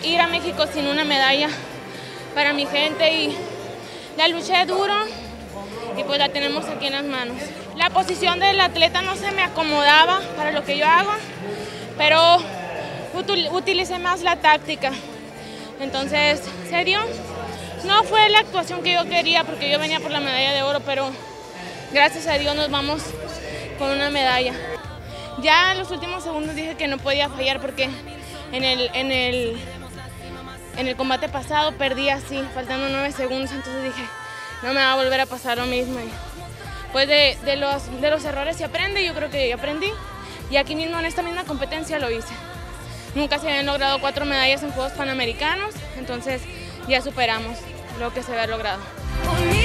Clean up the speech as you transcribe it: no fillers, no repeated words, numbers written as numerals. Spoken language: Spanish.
ir a México sin una medalla para mi gente y la luché duro y pues la tenemos aquí en las manos. La posición del atleta no se me acomodaba para lo que yo hago, pero utilicé más la táctica. Entonces se dio. No fue la actuación que yo quería porque yo venía por la medalla de oro, pero gracias a Dios nos vamos con una medalla. Ya en los últimos segundos dije que no podía fallar porque en el combate pasado perdí así, faltando 9 segundos, entonces dije, no me va a volver a pasar lo mismo. Y pues de los errores se aprende, yo creo que ya aprendí, y aquí mismo en esta misma competencia lo hice. Nunca se habían logrado 4 medallas en Juegos Panamericanos, entonces ya superamos lo que se había logrado.